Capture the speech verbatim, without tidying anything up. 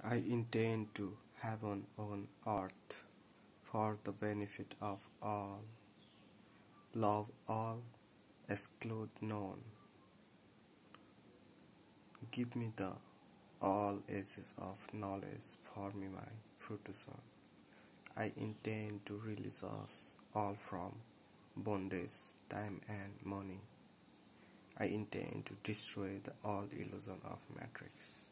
I intend to heaven on earth for the benefit of all, love all, exclude none. Give me the all ages of knowledge for me my fruition. I intend to release us all from bondage, time and money. I intend to destroy the all illusion of matrix.